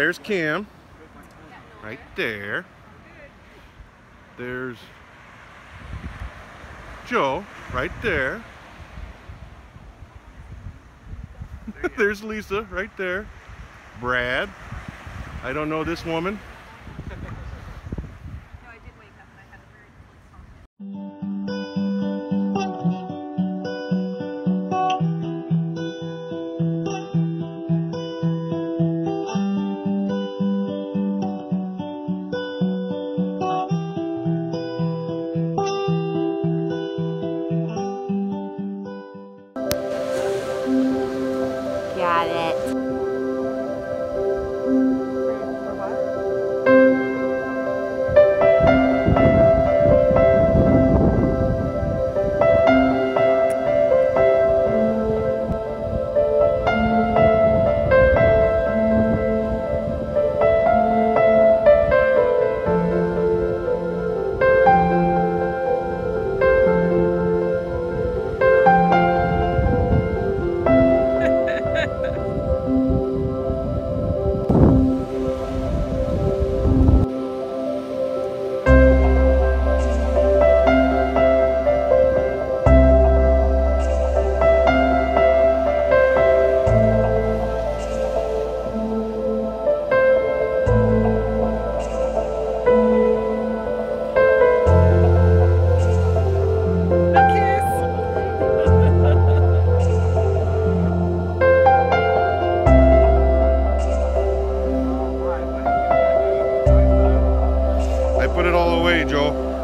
There's Kim, right there. There's Joe, right there. There's Lisa, right there. Brad. I don't know this woman. Got it. I put it all away, Joe.